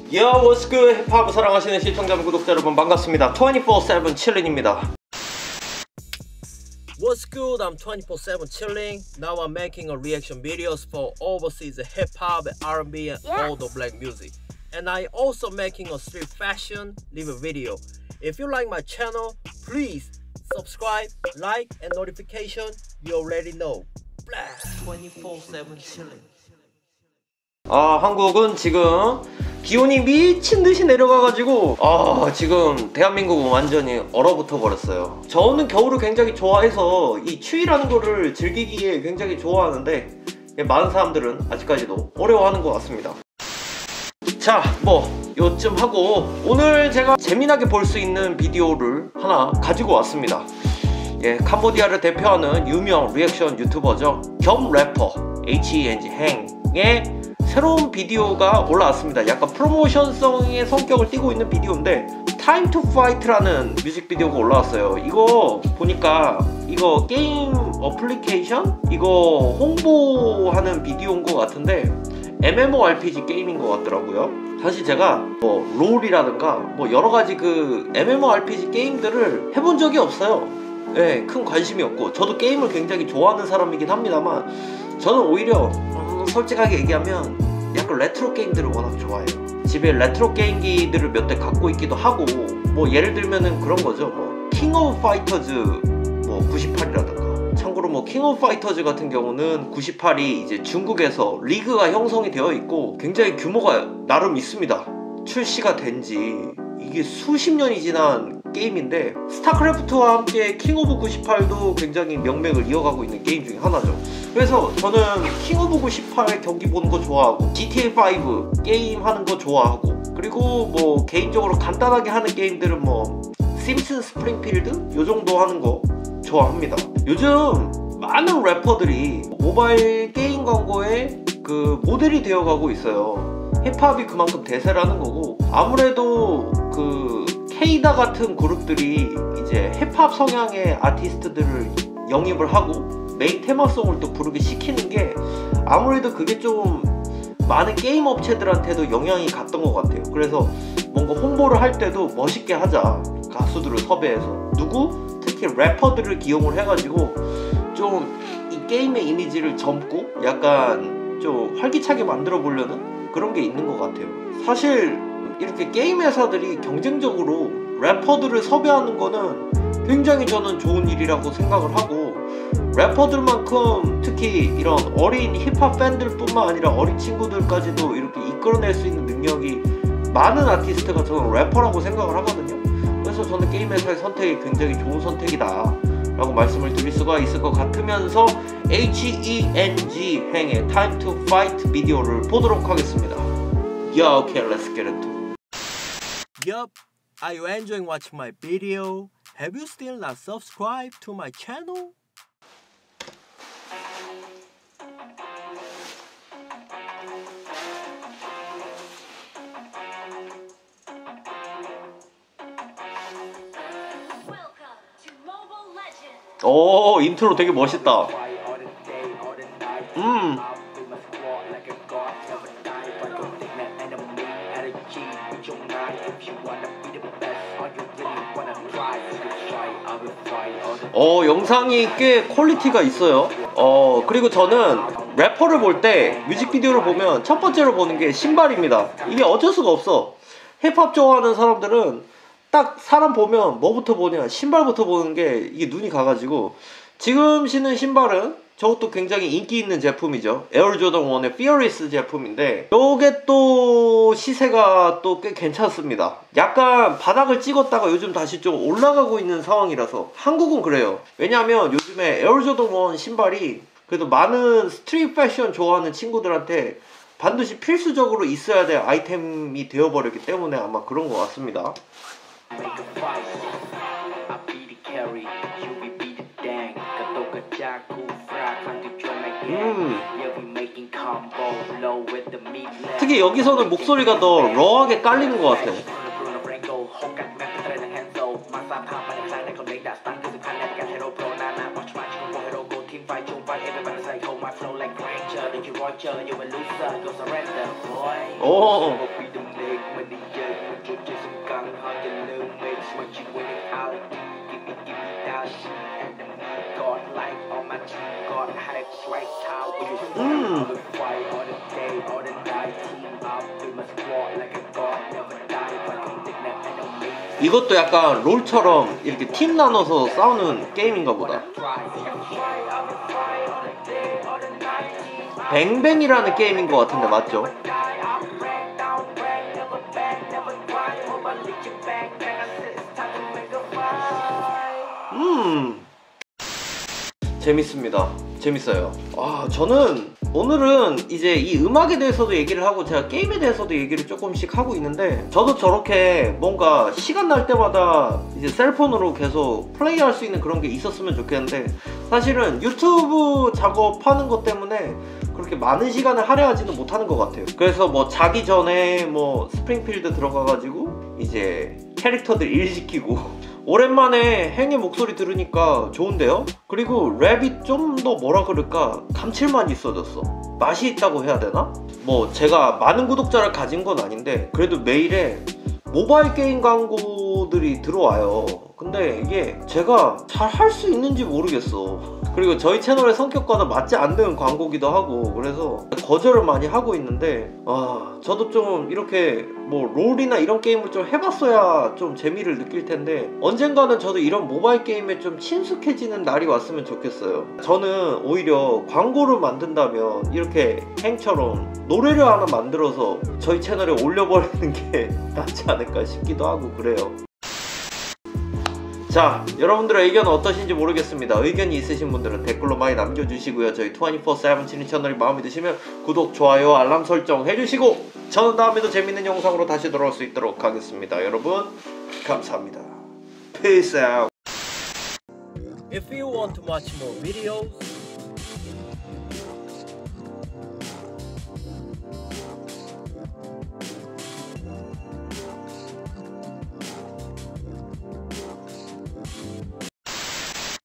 Yo, what's good? 힙합을 사랑하시는 시청자 구독자 여러분 반갑습니다. 24/7 칠린입니다. What's good? I'm 24/7 chilling. Now I'm making a reaction videos for overseas hip-hop, R&B and all the black music. And I also making a street fashion live video. If you like my channel, please subscribe, like and notification. You already know. 24/7 chilling. 한국은 지금 기온이 미친듯이 내려가가지고 지금 대한민국은 완전히 얼어붙어 버렸어요. 저는 겨울을 굉장히 좋아해서 이 추위라는 거를 즐기기에 굉장히 좋아하는데 많은 사람들은 아직까지도 어려워하는 것 같습니다. 자, 요쯤 하고 오늘 제가 재미나게 볼 수 있는 비디오를 하나 가지고 왔습니다. 캄보디아를 대표하는 유명 리액션 유튜버죠. 겸 래퍼 HENG HENG의 새로운 비디오가 올라왔습니다. 약간 프로모션성의 성격을 띠고 있는 비디오인데 Time to Fight라는 뮤직비디오가 올라왔어요. 이거 보니까 이거 게임 어플리케이션? 이거 홍보하는 비디오인 것 같은데 MMORPG 게임인 것 같더라고요. 사실 제가 롤이라든가 여러가지 그 MMORPG 게임들을 해본 적이 없어요. 큰 관심이 없고 저도 게임을 굉장히 좋아하는 사람이긴 합니다만 저는 오히려 솔직하게 얘기하면 약간 레트로 게임들을 워낙 좋아해요. 집에 레트로 게임기들을 몇 대 갖고 있기도 하고 예를 들면은 그런 거죠. 킹 오브 파이터즈 98이라든가 참고로 킹 오브 파이터즈 같은 경우는 98이 이제 중국에서 리그가 형성이 되어 있고 굉장히 규모가 나름 있습니다. 출시가 된지 이게 수십 년이 지난 게임인데 스타크래프트와 함께 킹 오브 98도 굉장히 명맥을 이어가고 있는 게임 중에 하나죠. 그래서 저는 킹 오브 98 경기 보는 거 좋아하고 GTA5 게임 하는 거 좋아하고 그리고 개인적으로 간단하게 하는 게임들은 심슨 스프링필드 요 정도 하는 거 좋아합니다. 요즘 많은 래퍼들이 모바일 게임 광고에 그 모델이 되어가고 있어요. 힙합이 그만큼 대세라는 거고 아무래도 그 케이다 같은 그룹들이 이제 힙합 성향의 아티스트들을 영입을 하고 메인 테마송을 또 부르게 시키는 게 아무래도 그게 좀 많은 게임 업체들한테도 영향이 갔던 것 같아요. 그래서 뭔가 홍보를 할 때도 멋있게 하자 가수들을 섭외해서 특히 래퍼들을 기용을 해가지고 좀 이 게임의 이미지를 젊고 약간 좀 활기차게 만들어 보려는 그런 게 있는 것 같아요. 사실 이렇게 게임 회사들이 경쟁적으로 래퍼들을 섭외하는 거는 굉장히 저는 좋은 일이라고 생각을 하고 래퍼들만큼 특히 이런 어린 힙합 팬들 뿐만 아니라 어린 친구들까지도 이렇게 이끌어낼 수 있는 능력이 많은 아티스트가 저는 래퍼라고 생각을 하거든요. 그래서 저는 게임 회사의 선택이 굉장히 좋은 선택이다 라고 말씀을 드릴 수가 있을 것 같으면서 HENG 행의 Time to Fight 비디오를 보도록 하겠습니다. Yo, okay, let's get into it. Yup, are you enjoying watching my video? Have you still not subscribed to my channel? 오, 인트로 되게 멋있다. 영상이 꽤 퀄리티가 있어요. 그리고 저는 래퍼를 볼 때 뮤직비디오를 보면 첫 번째로 보는 게 신발입니다. 이게 어쩔 수가 없어. 힙합 좋아하는 사람들은 딱 사람 보면 뭐부터 보냐 신발부터 보는 게 이게 눈이 가가지고 지금 신은 신발은 저것도 굉장히 인기 있는 제품이죠. 에어조던 1의 Fearless 제품인데 요게 또 시세가 또 꽤 괜찮습니다. 약간 바닥을 찍었다가 요즘 다시 좀 올라가고 있는 상황이라서 한국은 그래요. 왜냐하면 요즘에 에어조던 1 신발이 그래도 많은 스트릿 패션 좋아하는 친구들한테 반드시 필수적으로 있어야 될 아이템이 되어버렸기 때문에 아마 그런 것 같습니다. 특히 여기서는 목소리가 더 러하게 깔리는 것 같아요. 오. 이것도 약간 롤처럼 이렇게 팀 나눠서 싸우는 게임인가 보다. 뱅뱅이라는 게임인 것 같은데 맞죠? 재밌습니다. 재밌어요. 저는 오늘은 이제 이 음악에 대해서도 얘기를 하고 제가 게임에 대해서도 얘기를 조금씩 하고 있는데, 저도 저렇게 뭔가 시간 날 때마다 이제 셀폰으로 계속 플레이할 수 있는 그런 게 있었으면 좋겠는데, 사실은 유튜브 작업하는 것 때문에 그렇게 많은 시간을 할애하지는 못하는 것 같아요. 그래서 뭐 자기 전에 뭐 스프링필드 들어가가지고 이제 캐릭터들 일시키고 오랜만에 행의 목소리 들으니까 좋은데요? 그리고 랩이 좀 더 뭐라 그럴까, 감칠맛이 있어졌어. 맛이 있다고 해야 되나? 뭐 제가 많은 구독자를 가진 건 아닌데 그래도 매일에 모바일 게임 광고들이 들어와요. 근데 이게 제가 잘 할 수 있는지 모르겠어. 그리고 저희 채널의 성격과는 맞지 않는 광고기도 하고, 그래서 거절을 많이 하고 있는데 저도 좀 이렇게 뭐 롤이나 이런 게임을 좀 해봤어야 좀 재미를 느낄 텐데, 언젠가는 저도 이런 모바일 게임에 좀 친숙해지는 날이 왔으면 좋겠어요. 저는 오히려 광고를 만든다면 이렇게 행처럼 노래를 하나 만들어서 저희 채널에 올려버리는 게 낫지 않을까 싶기도 하고 그래요. 자, 여러분들의 의견은 어떠신지 모르겠습니다. 의견이 있으신 분들은 댓글로 많이 남겨주시고요. 저희 24/7 칠린 채널이 마음에 드시면 구독, 좋아요, 알람 설정 해주시고, 저는 다음에도 재밌는 영상으로 다시 돌아올 수 있도록 하겠습니다. 여러분 감사합니다. Peace out. If you want to watch more videos,